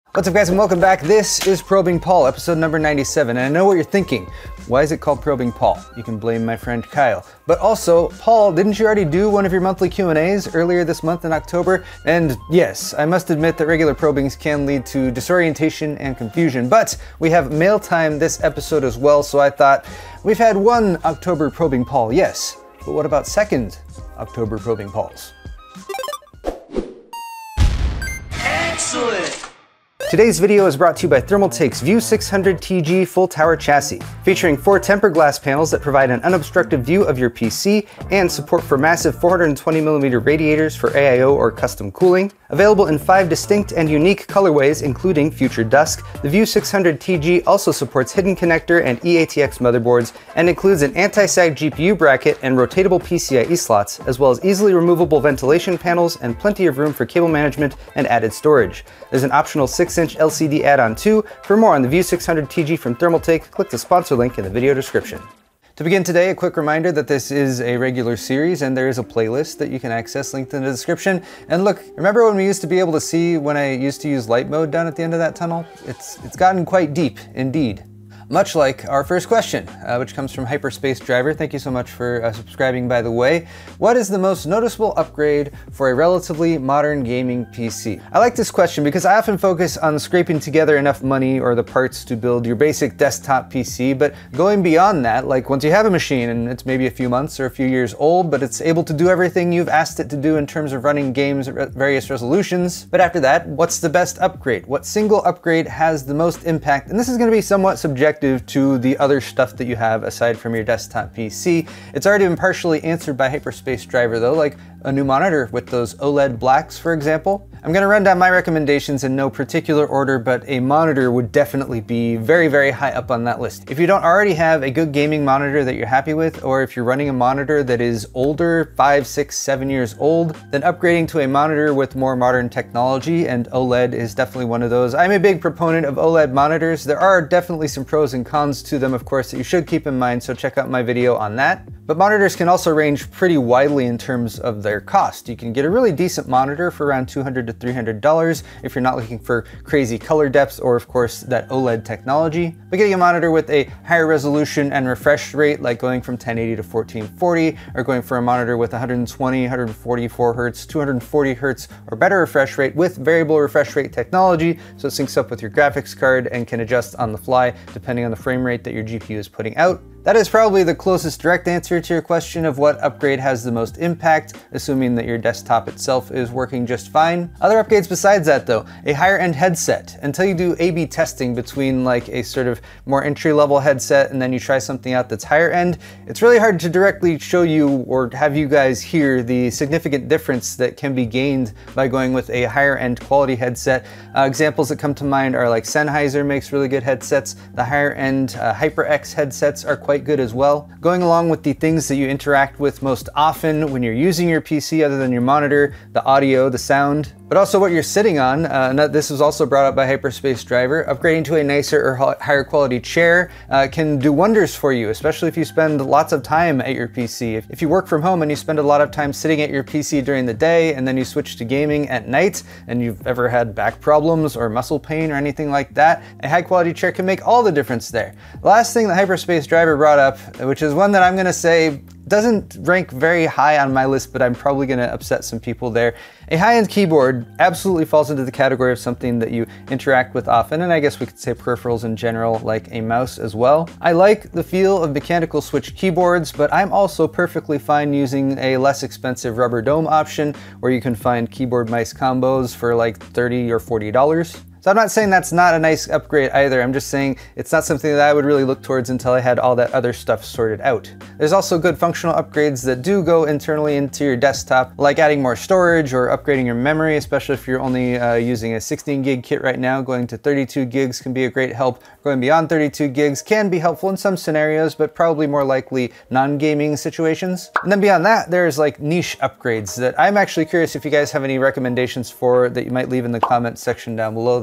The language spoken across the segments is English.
What's up guys and welcome back. This is Probing Paul, episode number 97, and I know what you're thinking. Why is it called Probing Paul? You can blame my friend Kyle. But also, Paul, didn't you already do one of your monthly Q&As earlier this month in October? And yes, I must admit that regular probings can lead to disorientation and confusion, but we have mail time this episode as well, so I thought, we've had one October Probing Paul, yes, but what about second October Probing Pauls? Excellent! Today's video is brought to you by Thermaltake's View 600 TG full tower chassis, featuring 4 tempered glass panels that provide an unobstructed view of your PC and support for massive 420mm radiators for AIO or custom cooling. Available in 5 distinct and unique colorways, including Future Dusk, the View 600 TG also supports hidden connector and eATX motherboards and includes an anti-sag GPU bracket and rotatable PCIe slots, as well as easily removable ventilation panels and plenty of room for cable management and added storage. There's an optional 6-inch LCD add-on too. For more on the View 600 TG from Thermaltake, click the sponsor link in the video description. To begin today, a quick reminder that this is a regular series and there is a playlist that you can access linked in the description. And look, remember when we used to be able to see when I used to use light mode down at the end of that tunnel? It's gotten quite deep indeed. Much like our first question, which comes from Hyperspace Driver. Thank you so much for subscribing, by the way. What is the most noticeable upgrade for a relatively modern gaming PC? I like this question because I often focus on scraping together enough money or the parts to build your basic desktop PC, but going beyond that, like once you have a machine and it's maybe a few months or a few years old, but it's able to do everything you've asked it to do in terms of running games at various resolutions. But after that, what's the best upgrade? What single upgrade has the most impact? And this is going to be somewhat subjective to the other stuff that you have aside from your desktop PC. It's already been partially answered by Hyperspace Driver though, like a new monitor with those OLED blacks, for example. I'm going to run down my recommendations in no particular order, but a monitor would definitely be very, very high up on that list. If you don't already have a good gaming monitor that you're happy with, or if you're running a monitor that is older, 5, 6, 7 years old, then upgrading to a monitor with more modern technology, and OLED is definitely one of those. I'm a big proponent of OLED monitors. There are definitely some pros and cons to them, of course, that you should keep in mind, so check out my video on that. But monitors can also range pretty widely in terms of their cost. You can get a really decent monitor for around $200 to $300 if you're not looking for crazy color depth or, of course, that OLED technology. But getting a monitor with a higher resolution and refresh rate, like going from 1080 to 1440, or going for a monitor with 120, 144 Hz, 240 Hz, or better refresh rate with variable refresh rate technology, so it syncs up with your graphics card and can adjust on the fly depending on the frame rate that your GPU is putting out. That is probably the closest direct answer to your question of what upgrade has the most impact, assuming that your desktop itself is working just fine. Other upgrades besides that though, a higher end headset. Until you do A/B testing between like a sort of more entry-level headset and then you try something out that's higher end, it's really hard to directly show you or have you guys hear the significant difference that can be gained by going with a higher end quality headset. Examples that come to mind are like Sennheiser makes really good headsets. The higher end HyperX headsets are quite good as well. Going along with the things that you interact with most often when you're using your PC other than your monitor, the audio, the sound, but also what you're sitting on. This was also brought up by Hyperspace Driver. Upgrading to a nicer or higher quality chair can do wonders for you, especially if you spend lots of time at your PC. If you work from home and you spend a lot of time sitting at your PC during the day and then you switch to gaming at night and you've ever had back problems or muscle pain or anything like that, a high quality chair can make all the difference there. The last thing that Hyperspace Driver brought up, which is one that I'm gonna say doesn't rank very high on my list, but I'm probably gonna upset some people there. A high-end keyboard absolutely falls into the category of something that you interact with often, and I guess we could say peripherals in general, like a mouse as well. I like the feel of mechanical switch keyboards, but I'm also perfectly fine using a less expensive rubber dome option, where you can find keyboard mice combos for like $30 or $40. So I'm not saying that's not a nice upgrade either, I'm just saying it's not something that I would really look towards until I had all that other stuff sorted out. There's also good functional upgrades that do go internally into your desktop, like adding more storage or upgrading your memory, especially if you're only using a 16 gig kit right now. Going to 32 gigs can be a great help. Going beyond 32 gigs can be helpful in some scenarios, but probably more likely non-gaming situations. And then beyond that, there's like niche upgrades that I'm actually curious if you guys have any recommendations for that you might leave in the comments section down below that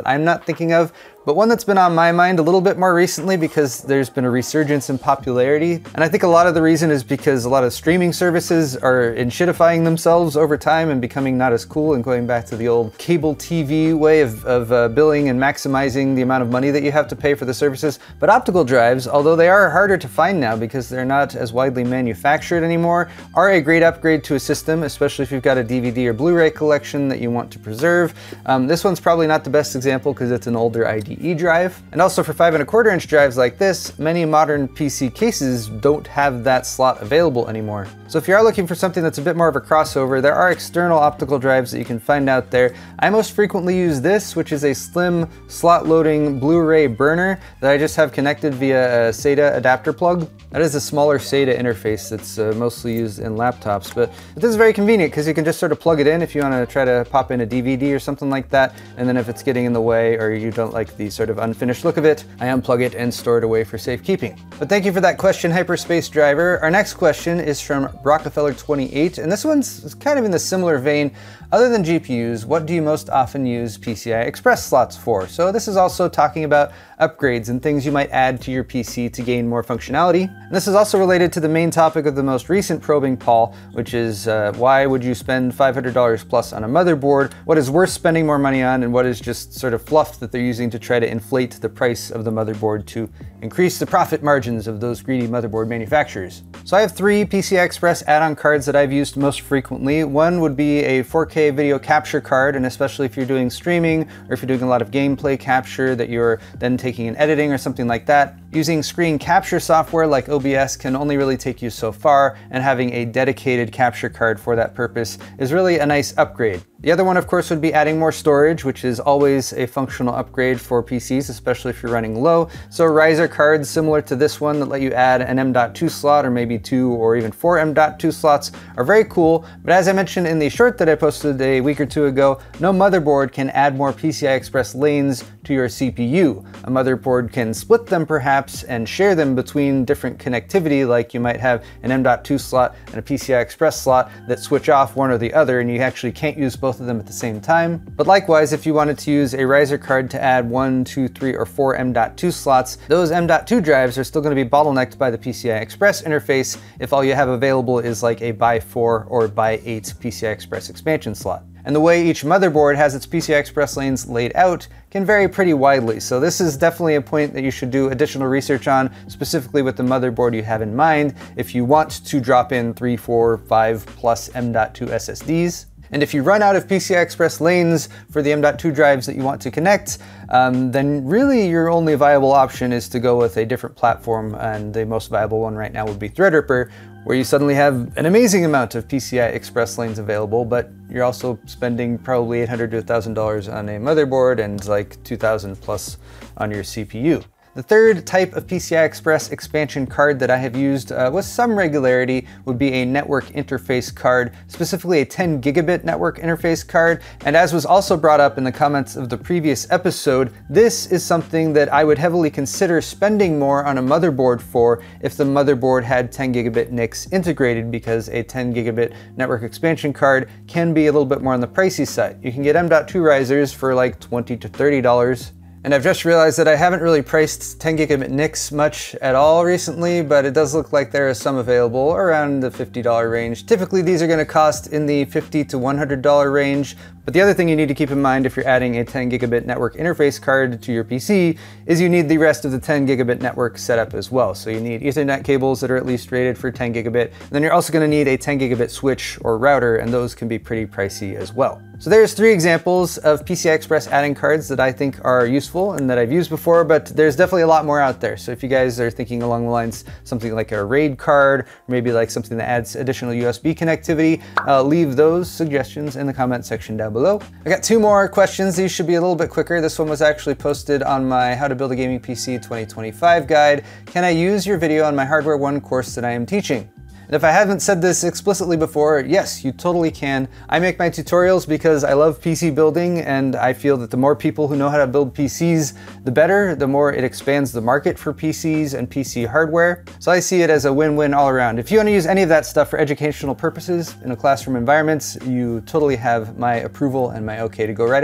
that I'm not thinking of, but one that's been on my mind a little bit more recently because there's been a resurgence in popularity. And I think a lot of the reason is because a lot of streaming services are enshittifying themselves over time and becoming not as cool and going back to the old cable TV way of billing and maximizing the amount of money that you have to pay for the services. But optical drives, although they are harder to find now because they're not as widely manufactured anymore, are a great upgrade to a system, especially if you've got a DVD or Blu-ray collection that you want to preserve. This one's probably not the best example because it's an older IDE drive. And also for 5 1/4 inch drives like this, many modern PC cases don't have that slot available anymore. So if you are looking for something that's a bit more of a crossover, there are external optical drives that you can find out there. I most frequently use this, which is a slim slot loading Blu-ray burner that I just have connected via a SATA adapter plug. That is a smaller SATA interface that's mostly used in laptops, but this is very convenient because you can just sort of plug it in if you want to try to pop in a DVD or something like that, and then if it's getting in the way or you don't like the sort of unfinished look of it, I unplug it and store it away for safekeeping. But thank you for that question, Hyperspace Driver. Our next question is from Rockefeller28, and this one's kind of in the similar vein. Other than GPUs, what do you most often use PCI Express slots for? So this is also talking about upgrades and things you might add to your PC to gain more functionality. And this is also related to the main topic of the most recent probing poll, which is why would you spend $500 plus on a motherboard? What is worth spending more money on, and what is just sort of fluff that they're using to try to inflate the price of the motherboard to increase the profit margins of those greedy motherboard manufacturers? So I have 3 PCI Express add-on cards that I've used most frequently. One would be a 4K video capture card, and especially if you're doing streaming or if you're doing a lot of gameplay capture that you're then taking in editing or something like that. Using screen capture software like OBS can only really take you so far, and having a dedicated capture card for that purpose is really a nice upgrade. The other one, of course, would be adding more storage, which is always a functional upgrade for PCs, especially if you're running low. So riser cards similar to this one that let you add an M.2 slot or maybe 2 or even 4 M.2 slots are very cool. But as I mentioned in the short that I posted a week or two ago, no motherboard can add more PCI Express lanes to your CPU. A motherboard can split them perhaps and share them between different connectivity, like you might have an M.2 slot and a PCI Express slot that switch off one or the other, and you actually can't use both of them at the same time. But likewise, if you wanted to use a riser card to add 1, 2, 3, or 4 M.2 slots, those M.2 drives are still going to be bottlenecked by the PCI Express interface if all you have available is like a by 4 or by 8 PCI Express expansion slot. And the way each motherboard has its PCI Express lanes laid out can vary pretty widely, so this is definitely a point that you should do additional research on, specifically with the motherboard you have in mind, if you want to drop in 3, 4, 5 plus M.2 SSDs. And if you run out of PCI Express lanes for the M.2 drives that you want to connect, then really your only viable option is to go with a different platform, and the most viable one right now would be Threadripper, where you suddenly have an amazing amount of PCI Express lanes available, but you're also spending probably $800 to $1,000 on a motherboard and like $2,000 plus on your CPU. The third type of PCI Express expansion card that I have used with some regularity would be a network interface card, specifically a 10 gigabit network interface card. And as was also brought up in the comments of the previous episode, this is something that I would heavily consider spending more on a motherboard for if the motherboard had 10 gigabit NICs integrated, because a 10 gigabit network expansion card can be a little bit more on the pricey side. You can get M.2 risers for like $20 to $30. And I've just realized that I haven't really priced 10 gigabit NICs much at all recently, but it does look like there is some available around the $50 range. Typically these are going to cost in the $50 to $100 range, but the other thing you need to keep in mind if you're adding a 10 gigabit network interface card to your PC is you need the rest of the 10 gigabit network set up as well. So you need Ethernet cables that are at least rated for 10 gigabit, and then you're also going to need a 10 gigabit switch or router, and those can be pretty pricey as well. So there's 3 examples of PCI Express add-in cards that I think are useful and that I've used before, but there's definitely a lot more out there. So if you guys are thinking along the lines something like a RAID card, or maybe like something that adds additional USB connectivity, leave those suggestions in the comment section down below. I got 2 more questions. These should be a little bit quicker. This one was actually posted on my How to Build a Gaming PC 2025 guide. Can I use your video on my Hardware 1 course that I am teaching? And if I haven't said this explicitly before, yes, you totally can. I make my tutorials because I love PC building, and I feel that the more people who know how to build PCs, the better, the more it expands the market for PCs and PC hardware. So I see it as a win-win all around. If you want to use any of that stuff for educational purposes in a classroom environment, you totally have my approval and my okay to go right ahead.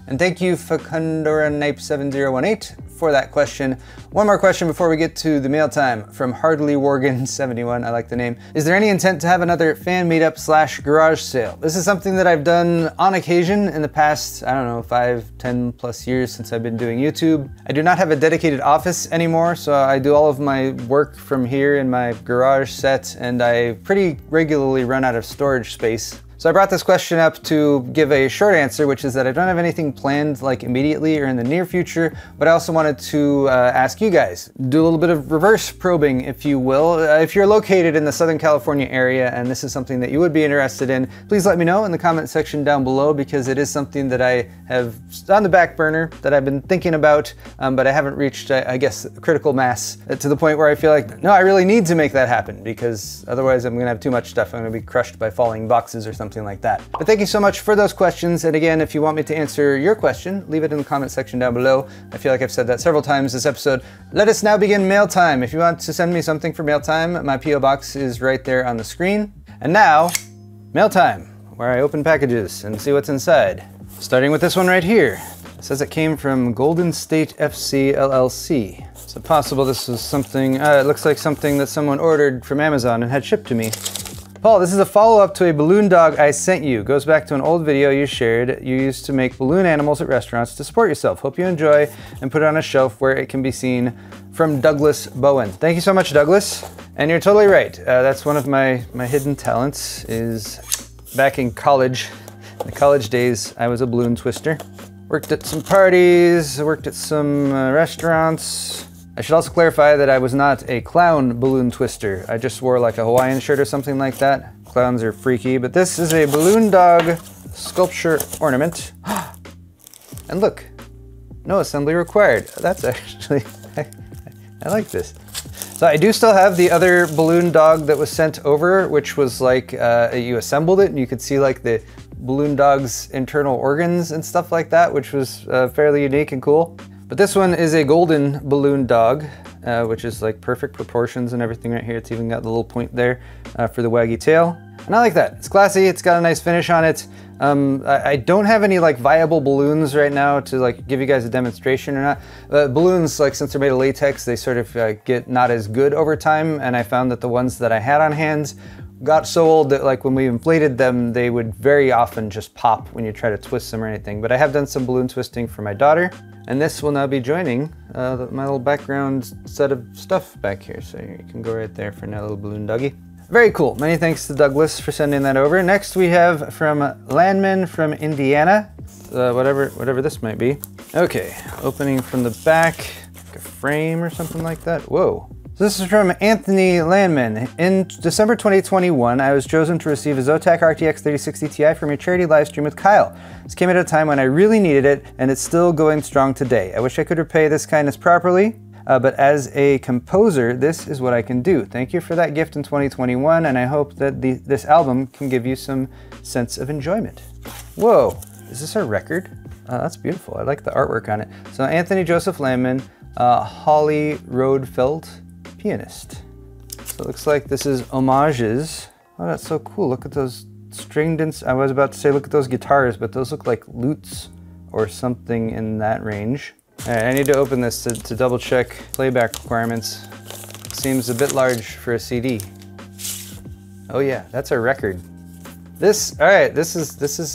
And thank you, FecundoraNipe7018, for that question. One more question before we get to the mail time from Hardly Worgen71. I like the name. Is there any intent to have another fan meetup / garage sale? This is something that I've done on occasion in the past, I don't know, 5, 10 plus years since I've been doing YouTube. I do not have a dedicated office anymore, so I do all of my work from here in my garage set, and I pretty regularly run out of storage space. So I brought this question up to give a short answer, which is that I don't have anything planned like immediately or in the near future, but I also wanted to ask you guys, do a little bit of reverse probing, if you will. If you're located in the Southern California area and this is something that you would be interested in, please let me know in the comment section down below, because it is something that I have on the back burner that I've been thinking about, but I haven't reached, I guess, critical mass to the point where I feel like, no, I really need to make that happen, because otherwise I'm gonna have too much stuff. I'm gonna be crushed by falling boxes or something like that. But thank you so much for those questions. And again, if you want me to answer your question, leave it in the comment section down below. I feel like I've said that several times this episode. Let us now begin mail time. If you want to send me something for mail time, my PO box is right there on the screen. And now, mail time, where I open packages and see what's inside. Starting with this one right here. It says it came from Golden State FC LLC. So possible this was something, it looks like something that someone ordered from Amazon and had shipped to me. Paul, this is a follow-up to a balloon dog I sent you. Goes back to an old video you shared. You used to make balloon animals at restaurants to support yourself. Hope you enjoy, and put it on a shelf where it can be seen. From Douglas Bowen. Thank you so much, Douglas. And you're totally right. That's one of my hidden talents, is back in college, in the college days, I was a balloon twister. Worked at some parties, worked at some restaurants. I should also clarify that I was not a clown balloon twister. I just wore like a Hawaiian shirt or something like that. Clowns are freaky, but this is a balloon dog sculpture ornament. And look, no assembly required. That's actually, I like this. So I do still have the other balloon dog that was sent over, which was like, you assembled it and you could see like the balloon dog's internal organs and stuff like that, which was fairly unique and cool. But this one is a golden balloon dog, which is like perfect proportions and everything right here. It's even got the little point there for the waggy tail. And I like that. It's classy, it's got a nice finish on it. I don't have any like viable balloons right now to like give you guys a demonstration or not. Balloons, like since they're made of latex, they sort of get not as good over time. And I found that the ones that I had on hand got so old that like when we inflated them, they would very often just pop when you try to twist them or anything. But I have done some balloon twisting for my daughter. And this will now be joining my little background set of stuff back here. So you can go right there for now, little balloon doggy. Very cool. Many thanks to Douglas for sending that over. Next we have from Landman from Indiana, whatever this might be. Okay, opening from the back, like a frame or something like that. Whoa. So this is from Anthony Landman. In December 2021, I was chosen to receive a Zotac RTX 3060 Ti from your charity livestream with Kyle. This came at a time when I really needed it, and it's still going strong today. I wish I could repay this kindness properly, but as a composer, this is what I can do. Thank you for that gift in 2021, and I hope that this album can give you some sense of enjoyment. Whoa, is this a record? That's beautiful. I like the artwork on it. So Anthony Joseph Landman, Holly Roadfeld, pianist. So it looks like this is homages. Oh, that's so cool. Look at those stringed I was about to say look at those guitars, but those look like lutes or something in that range. All right, I need to open this to double check playback requirements. It seems a bit large for a CD. Oh yeah, that's a record. This, all right, this is,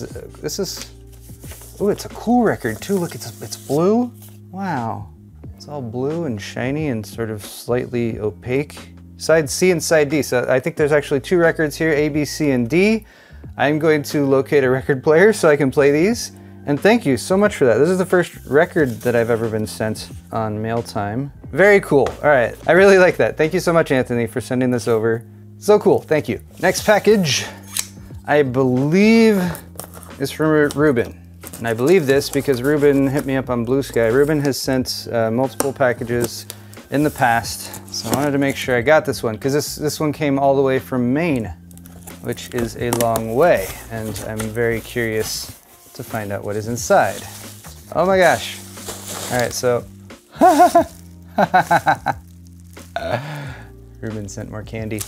oh, it's a cool record too. Look, it's blue. Wow. It's all blue and shiny and sort of slightly opaque. Side C and side D. So I think there's actually two records here, A, B, C, and D. I'm going to locate a record player so I can play these. And thank you so much for that. This is the first record that I've ever been sent on mail time. Very cool. All right, I really like that. Thank you so much, Anthony, for sending this over. So cool, thank you. Next package, I believe is from Ruben. And I believe this because Ruben hit me up on Blue Sky. Ruben has sent multiple packages in the past. So I wanted to make sure I got this one because this one came all the way from Maine, which is a long way. And I'm very curious to find out what is inside. Oh my gosh. All right, so. Ruben sent more candy.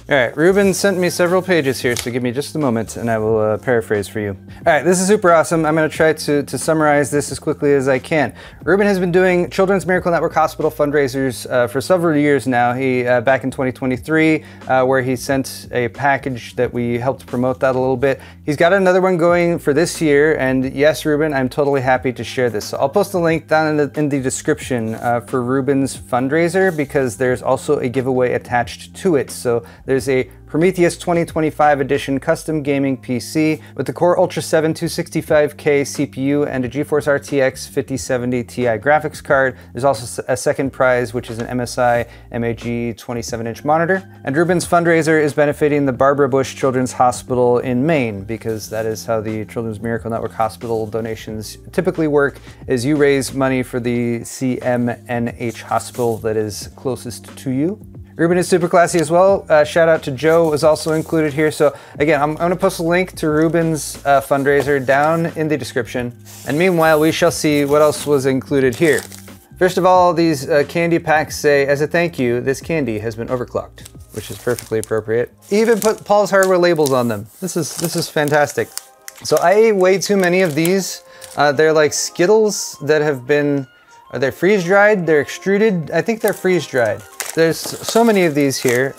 All right, Ruben sent me several pages here, so give me just a moment and I will paraphrase for you. All right, this is super awesome. I'm gonna try to summarize this as quickly as I can. Ruben has been doing Children's Miracle Network Hospital fundraisers for several years now. He, back in 2023, where he sent a package that we helped promote that a little bit. He's got another one going for this year, and yes, Ruben, I'm totally happy to share this. So I'll post a link down in the description for Ruben's fundraiser, because there's also a giveaway attached to it. So there's a Prometheus 2025 edition custom gaming PC with the Core Ultra 7 265K CPU and a GeForce RTX 5070 Ti graphics card. There's also a second prize, which is an MSI MAG 27-inch monitor. And Ruben's fundraiser is benefiting the Barbara Bush Children's Hospital in Maine, because that is how the Children's Miracle Network Hospital donations typically work, is you raise money for the CMNH hospital that is closest to you. Ruben is super classy as well. Shout out to Joe is also included here. So again, I'm gonna post a link to Ruben's fundraiser down in the description. And meanwhile, we shall see what else was included here. First of all, these candy packs say, as a thank you, this candy has been overclocked, which is perfectly appropriate. Even put Paul's Hardware labels on them. This is fantastic. So I ate way too many of these. They're like Skittles that have been, are they freeze dried? They're extruded? I think they're freeze dried. There's so many of these here.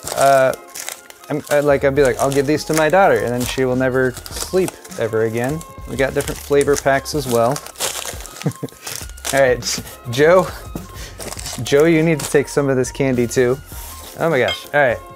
I'd be like, I'll give these to my daughter, and then she will never sleep ever again. We got different flavor packs as well. All right, Joe, you need to take some of this candy too. Oh my gosh, all right.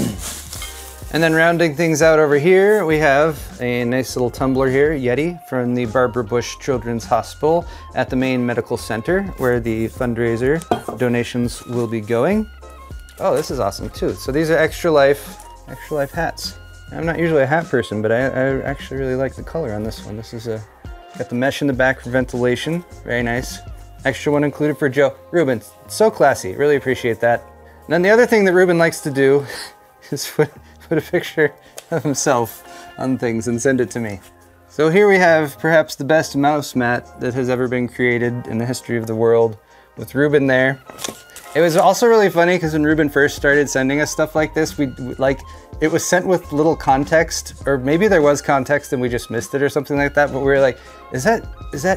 And then rounding things out over here, we have a nice little tumbler here, Yeti, from the Barbara Bush Children's Hospital at the Maine Medical Center, where the fundraiser donations will be going. Oh, this is awesome too. So these are Extra Life hats. I'm not usually a hat person, but I actually really like the color on this one. This is got the mesh in the back for ventilation. Very nice. Extra one included for Joe. Ruben, so classy. Really appreciate that. And then the other thing that Ruben likes to do is put a picture of himself on things and send it to me. So here we have perhaps the best mouse mat that has ever been created in the history of the world, with Ruben there. It was also really funny because when Ruben first started sending us stuff like this, it was sent with little context, or maybe there was context and we just missed it or something like that. But we were like, is that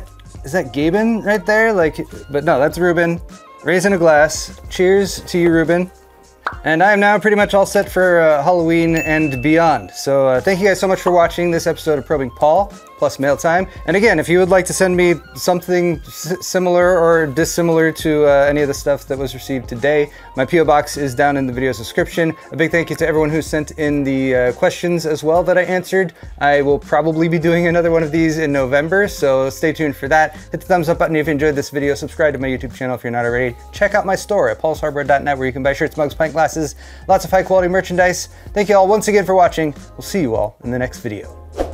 Gaben right there? But no, that's Ruben. Raising a glass. Cheers to you, Ruben. And I am now pretty much all set for Halloween and beyond. So thank you guys so much for watching this episode of Probing Paul plus Mail Time. And again, if you would like to send me something similar or dissimilar to any of the stuff that was received today, my P.O. Box is down in the video's description. A big thank you to everyone who sent in the questions as well that I answered. I will probably be doing another one of these in November, so stay tuned for that. Hit the thumbs up button if you enjoyed this video. Subscribe to my YouTube channel if you're not already. Check out my store at paulshardware.net, where you can buy shirts, mugs, pint glasses, lots of high quality merchandise. Thank you all once again for watching. We'll see you all in the next video.